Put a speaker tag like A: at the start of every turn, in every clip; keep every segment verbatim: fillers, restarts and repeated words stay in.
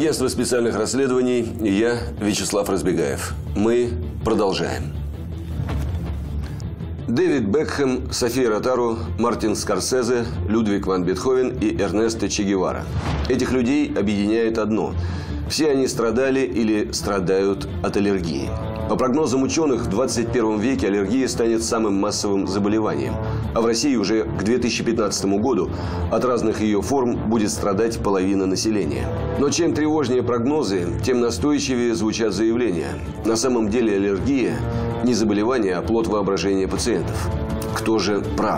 A: Агентство специальных расследований и я, Вячеслав Разбегаев. Мы продолжаем. Дэвид Бекхэм, София Ротару, Мартин Скорсезе, Людвиг ван Бетховен и Эрнесто Че Гевара. Этих людей объединяет одно. Все они страдали или страдают от аллергии. По прогнозам ученых, в двадцать первом веке аллергия станет самым массовым заболеванием. А в России уже к две тысячи пятнадцатому году от разных ее форм будет страдать половина населения. Но чем тревожнее прогнозы, тем настойчивее звучат заявления. На самом деле аллергия не заболевание, а плод воображения пациентов. Кто же прав?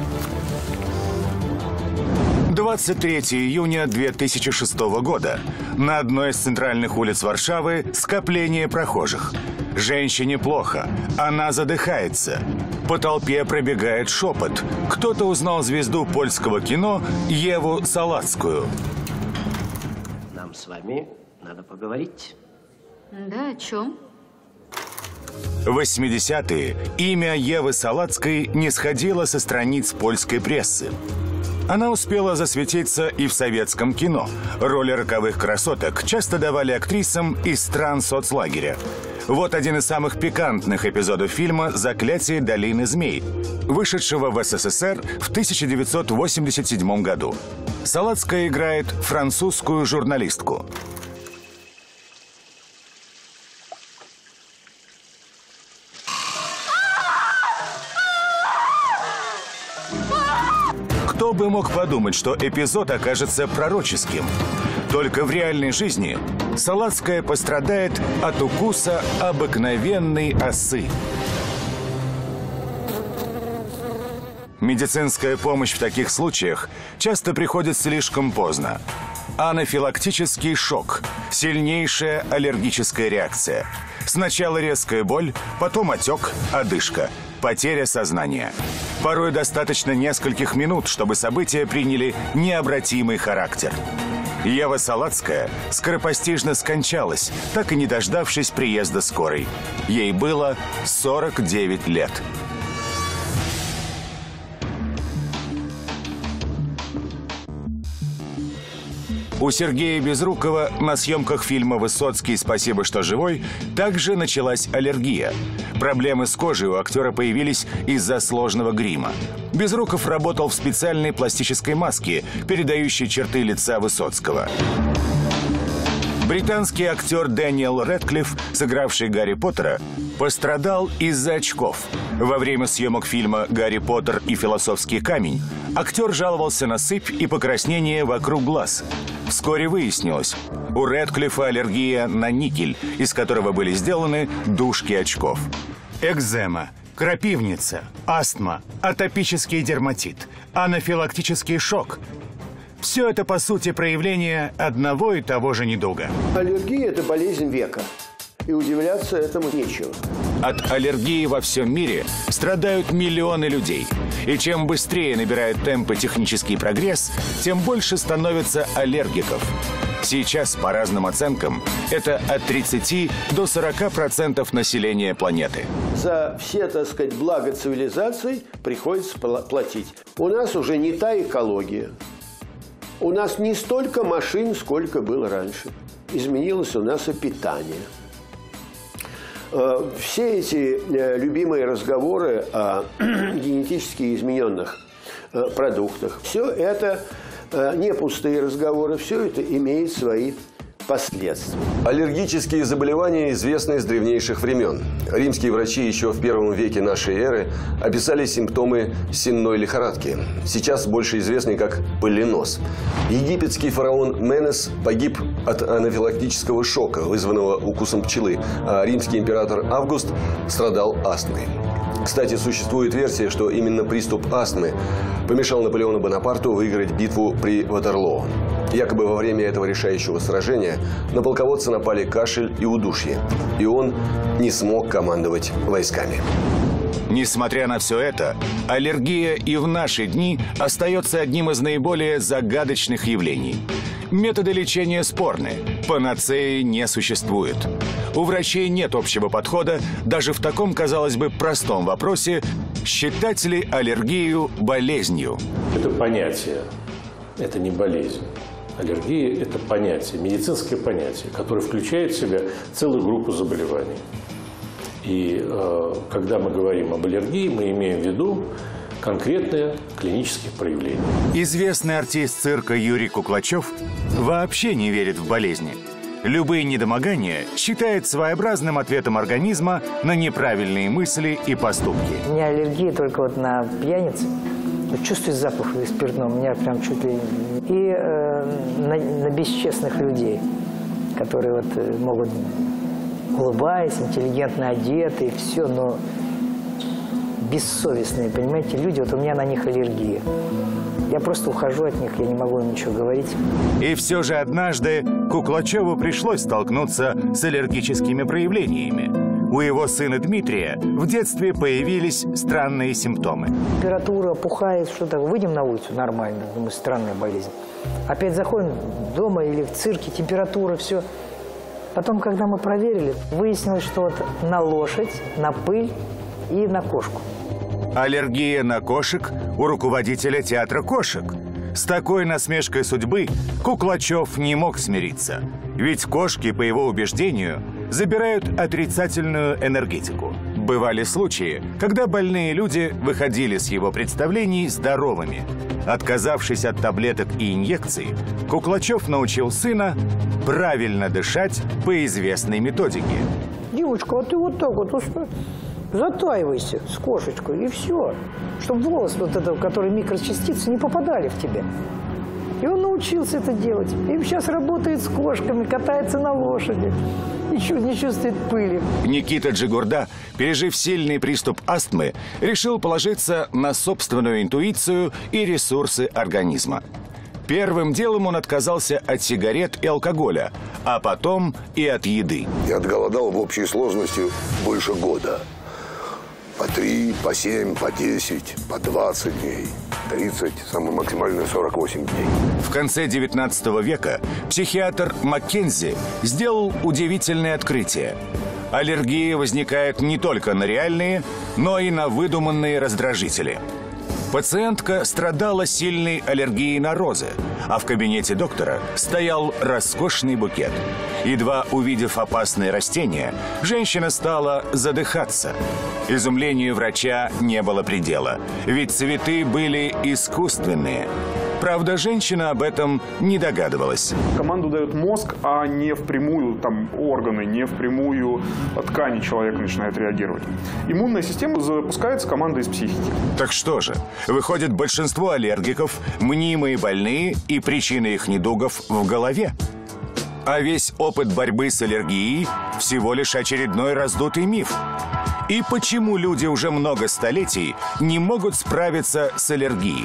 B: двадцать третьего июня две тысячи шестого года. На одной из центральных улиц Варшавы скопление прохожих. Женщине плохо. Она задыхается. По толпе пробегает шепот. Кто-то узнал звезду польского кино Еву Салацкую.
C: Нам с вами надо поговорить.
D: Да, о чем?
B: В восьмидесятые имя Евы Салацкой не сходило со страниц польской прессы. Она успела засветиться и в советском кино. Роли роковых красоток часто давали актрисам из стран соцлагеря. Вот один из самых пикантных эпизодов фильма «Заклятие долины змей», вышедшего в СССР в тысяча девятьсот восемьдесят седьмом году. Салацкая играет французскую журналистку. Кто бы мог подумать, что эпизод окажется пророческим? Только в реальной жизни Салацкая пострадает от укуса обыкновенной осы. Медицинская помощь в таких случаях часто приходит слишком поздно. Анафилактический шок, сильнейшая аллергическая реакция. Сначала резкая боль, потом отек, одышка, потеря сознания. Порой достаточно нескольких минут, чтобы события приняли необратимый характер. Ева Салацкая скоропостижно скончалась, так и не дождавшись приезда скорой. Ей было сорок девять лет. У Сергея Безрукова на съемках фильма «Высоцкий. Спасибо, что живой» также началась аллергия. Проблемы с кожей у актера появились из-за сложного грима. Безруков работал в специальной пластической маске, передающей черты лица Высоцкого. Британский актер Дэниел Рэдклифф, сыгравший Гарри Поттера, пострадал из-за очков. Во время съемок фильма «Гарри Поттер и философский камень» актер жаловался на сыпь и покраснение вокруг глаз. Вскоре выяснилось, у Рэдклиффа аллергия на никель, из которого были сделаны дужки очков. Экзема, крапивница, астма, атопический дерматит, анафилактический шок. Все это, по сути, проявление одного и того же недуга.
E: Аллергия – это болезнь века. И удивляться этому нечего.
B: От аллергии во всем мире страдают миллионы людей. И чем быстрее набирает темпы технический прогресс, тем больше становится аллергиков. Сейчас, по разным оценкам, это от тридцати до сорока процентов населения планеты.
E: За все, так сказать, блага цивилизации приходится платить. У нас уже не та экология. У нас не столько машин, сколько было раньше. Изменилось у нас и питание. Все эти любимые разговоры о генетически измененных продуктах, все это не пустые разговоры, все это имеет свои последствия.
A: Аллергические заболевания известны с древнейших времен. Римские врачи еще в первом веке нашей эры описали симптомы сенной лихорадки, сейчас больше известный как полинос. Египетский фараон Менес погиб от анафилактического шока, вызванного укусом пчелы, а римский император Август страдал астмой. Кстати, существует версия, что именно приступ астмы помешал Наполеону Бонапарту выиграть битву при Ватерлоо. Якобы во время этого решающего сражения на полководца напали кашель и удушье, и он не смог командовать войсками.
B: Несмотря на все это, аллергия и в наши дни остается одним из наиболее загадочных явлений. Методы лечения спорны, панацеи не существует. У врачей нет общего подхода даже в таком, казалось бы, простом вопросе, считать ли аллергию болезнью.
F: Это понятие, это не болезнь. Аллергия – это понятие, медицинское понятие, которое включает в себя целую группу заболеваний. И э, когда мы говорим об аллергии, мы имеем в виду конкретные клинические проявления.
B: Известный артист цирка Юрий Куклачев вообще не верит в болезни. Любые недомогания считает своеобразным ответом организма на неправильные мысли и поступки.
G: У меня аллергия только вот на пьяниц. Чувствую запах спиртного, у меня прям чуть ли... И э, на, на бесчестных людей, которые вот э, могут, улыбаясь, интеллигентно одеты, и все, но бессовестные, понимаете, люди, вот у меня на них аллергия. Я просто ухожу от них, я не могу ничего говорить.
B: И все же однажды Куклачеву пришлось столкнуться с аллергическими проявлениями. У его сына Дмитрия в детстве появились странные симптомы.
G: Температура, опухает, что-то. Выйдем на улицу, нормально. Думаю, странная болезнь. Опять заходим дома или в цирке, температура, все. Потом, когда мы проверили, выяснилось, что вот на лошадь, на пыль и на кошку.
B: Аллергия на кошек у руководителя театра кошек. С такой насмешкой судьбы Куклачев не мог смириться. Ведь кошки, по его убеждению, забирают отрицательную энергетику. Бывали случаи, когда больные люди выходили с его представлений здоровыми. Отказавшись от таблеток и инъекций, Куклачев научил сына правильно дышать по известной методике.
G: Девочка, а ты вот так вот затаивайся с кошечкой, и все. Чтобы волосы, вот это, которые микрочастицы, не попадали в тебя. И он научился это делать. И сейчас работает с кошками, катается на лошади. И не чувствует пыли.
B: Никита Джигурда, пережив сильный приступ астмы, решил положиться на собственную интуицию и ресурсы организма. Первым делом он отказался от сигарет и алкоголя, а потом и от еды.
H: Я отголодал в общей сложности больше года. По три, по семь, по десять, по двадцать дней. тридцать, самое максимальное сорок восемь дней.
B: В конце девятнадцатого века психиатр Маккензи сделал удивительное открытие. Аллергия возникает не только на реальные, но и на выдуманные раздражители. Пациентка страдала сильной аллергией на розы, а в кабинете доктора стоял роскошный букет. Едва увидев опасные растения, женщина стала задыхаться. Изумлению врача не было предела, ведь цветы были искусственные. Правда, женщина об этом не догадывалась.
I: Команду дает мозг, а не впрямую там, органы, не впрямую ткани человека начинают реагировать. Иммунная система запускается командой из психики.
B: Так что же, выходит, большинство аллергиков – мнимые больные, и причина их недугов в голове. А весь опыт борьбы с аллергией – всего лишь очередной раздутый миф. И почему люди уже много столетий не могут справиться с аллергией?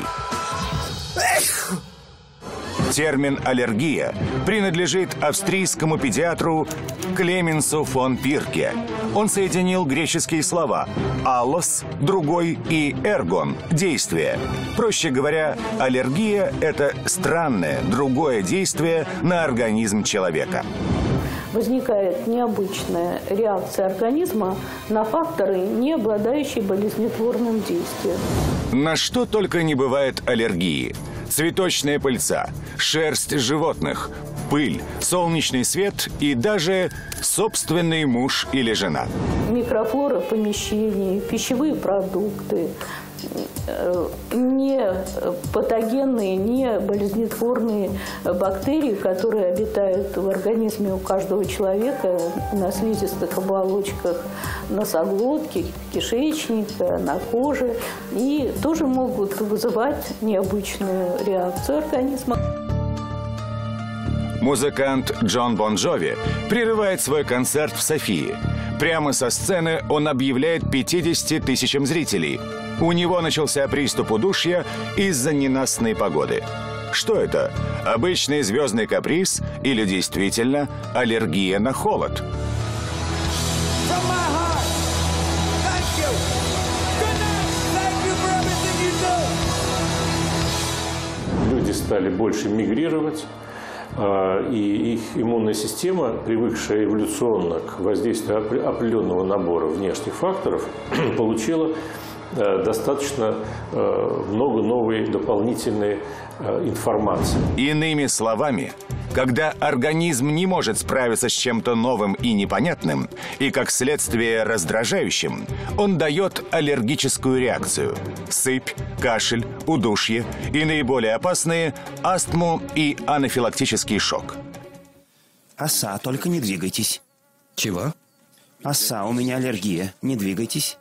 B: Термин «аллергия» принадлежит австрийскому педиатру Клеменсу фон Пирке. Он соединил греческие слова «аллос» – «другой» и «эргон» – «действие». Проще говоря, аллергия – это странное, другое действие на организм человека.
J: Возникает необычная реакция организма на факторы, не обладающие болезнетворным действием.
B: На что только не бывает аллергии. Цветочная пыльца, шерсть животных, пыль, солнечный свет и даже собственный муж или жена.
J: Микрофлора помещений, пищевые продукты, не патогенные, не болезнетворные бактерии, которые обитают в организме у каждого человека на слизистых оболочках носоглотки, кишечника, на коже, и тоже могут вызывать необычную реакцию организма.
B: Музыкант Джон Бон Джови прерывает свой концерт в Софии. Прямо со сцены он объявляет пятидесяти тысячам зрителей. У него начался приступ удушья из-за ненастной погоды. Что это? Обычный звездный каприз или действительно аллергия на холод?
F: Люди стали больше мигрировать. И их иммунная система, привыкшая эволюционно к воздействию определенного набора внешних факторов, получила достаточно много новой дополнительной информации.
B: Иными словами, когда организм не может справиться с чем-то новым и непонятным, и как следствие раздражающим, он дает аллергическую реакцию – сыпь, кашель, удушье и наиболее опасные – астму и анафилактический шок.
K: Оса, только не двигайтесь.
L: Чего?
K: Оса, у меня аллергия. Не двигайтесь.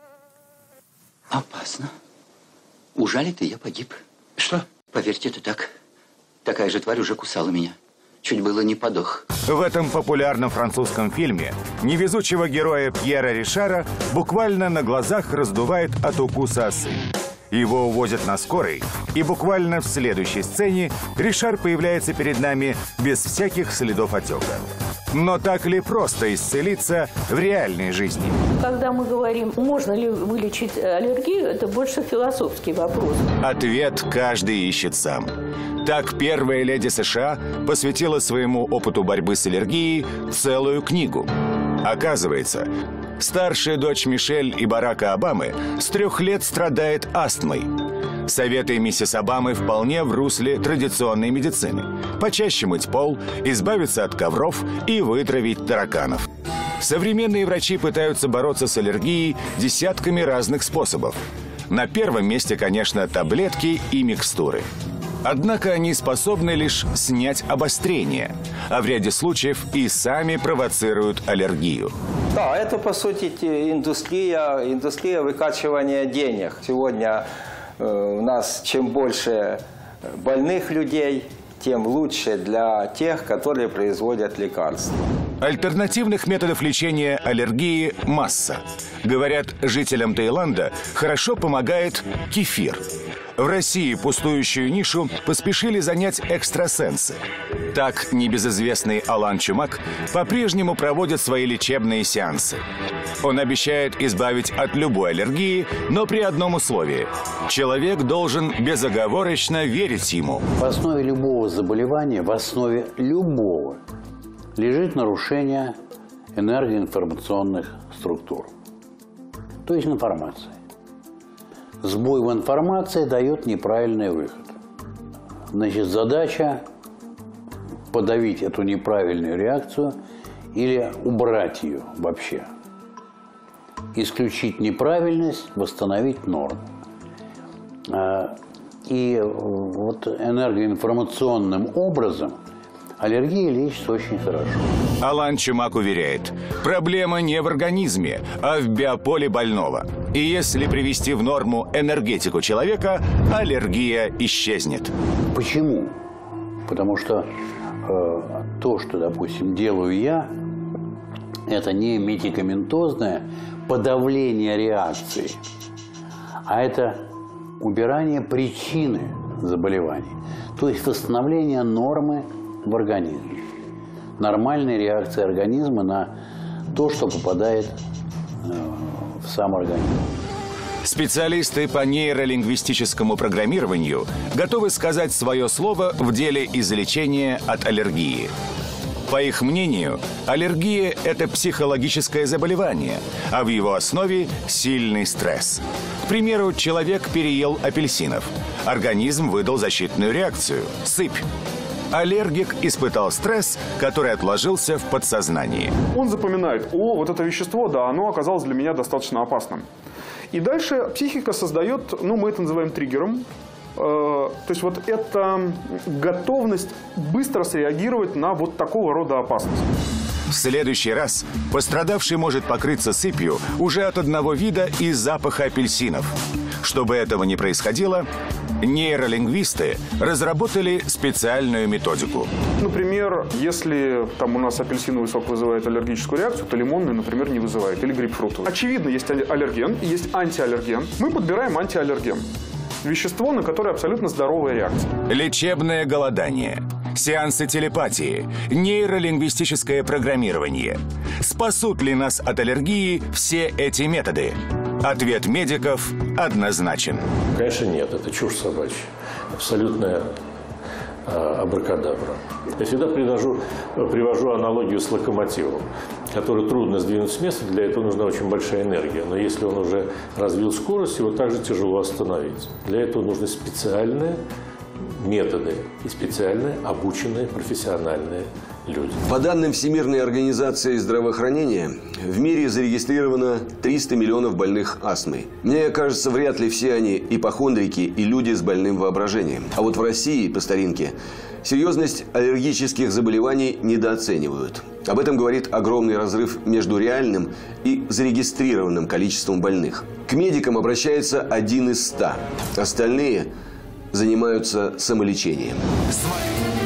L: Опасно. Ужалит, и я погиб.
K: Что?
L: Поверьте, это так. Такая же тварь уже кусала меня. Чуть было не подох.
B: В этом популярном французском фильме невезучего героя Пьера Ришара буквально на глазах раздувает от укуса осы. Его увозят на скорой, и буквально в следующей сцене Ришар появляется перед нами без всяких следов отека. Но так ли просто исцелиться в реальной жизни?
J: Когда мы говорим, можно ли вылечить аллергию, это больше философский вопрос.
B: Ответ каждый ищет сам. Так первая леди США посвятила своему опыту борьбы с аллергией целую книгу. Оказывается, старшая дочь Мишель и Барака Обамы с трех лет страдает астмой. Советы миссис Обамы вполне в русле традиционной медицины. Почаще мыть пол, избавиться от ковров и вытравить тараканов. Современные врачи пытаются бороться с аллергией десятками разных способов. На первом месте, конечно, таблетки и микстуры. Однако они способны лишь снять обострение, а в ряде случаев и сами провоцируют аллергию.
M: Да, это, по сути, индустрия, индустрия выкачивания денег. Сегодня э, у нас чем больше больных людей, тем лучше для тех, которые производят лекарства.
B: Альтернативных методов лечения аллергии масса. Говорят, жителям Таиланда хорошо помогает кефир. В России пустующую нишу поспешили занять экстрасенсы. Так небезызвестный Алан Чумак по-прежнему проводит свои лечебные сеансы. Он обещает избавить от любой аллергии, но при одном условии. Человек должен безоговорочно верить ему.
N: В основе любого заболевания, в основе любого, лежит нарушение энергоинформационных структур, то есть информации. Сбой в информации дает неправильный выход. Значит, задача подавить эту неправильную реакцию или убрать ее вообще. Исключить неправильность, восстановить норму. И вот энергоинформационным образом аллергия лечится очень хорошо.
B: Алан Чумак уверяет, проблема не в организме, а в биополе больного. И если привести в норму энергетику человека, аллергия исчезнет.
N: Почему? Потому что э, то, что, допустим, делаю я, это не медикаментозное подавление реакции, а это убирание причины заболеваний. То есть восстановление нормы в организме. Нормальная реакция организма на то, что попадает э, в сам организм.
B: Специалисты по нейролингвистическому программированию готовы сказать свое слово в деле излечения от аллергии. По их мнению, аллергия – это психологическое заболевание, а в его основе сильный стресс. К примеру, человек переел апельсинов. Организм выдал защитную реакцию – сыпь. Аллергик испытал стресс, который отложился в подсознании.
I: Он запоминает: о, вот это вещество, да, оно оказалось для меня достаточно опасным. И дальше психика создает, ну, мы это называем триггером. Э, то есть вот это готовность быстро среагировать на вот такого рода опасность.
B: В следующий раз пострадавший может покрыться сыпью уже от одного вида и запаха апельсинов. Чтобы этого не происходило, нейролингвисты разработали специальную методику.
I: Например, если там у нас апельсиновый сок вызывает аллергическую реакцию, то лимонный, например, не вызывает, или грейпфрутовый. Очевидно, есть аллерген и есть антиаллерген. Мы подбираем антиаллерген. Вещество, на которое абсолютно здоровая реакция.
B: Лечебное голодание, сеансы телепатии, нейролингвистическое программирование. Спасут ли нас от аллергии все эти методы? Ответ медиков однозначен.
F: Конечно, нет, это чушь собачья. Абсолютная э, абракадабра. Я всегда привожу, привожу аналогию с локомотивом. который трудно сдвинуть с места, для этого нужна очень большая энергия. Но если он уже развил скорость, его также тяжело остановить. Для этого нужны специальные методы и специальные обученные профессиональные люди.
A: По данным Всемирной организации здравоохранения, в мире зарегистрировано триста миллионов больных астмой. Мне кажется, вряд ли все они ипохондрики и люди с больным воображением. А вот в России, по старинке, серьезность аллергических заболеваний недооценивают. Об этом говорит огромный разрыв между реальным и зарегистрированным количеством больных. К медикам обращается один из ста. Остальные занимаются самолечением.
B: С вами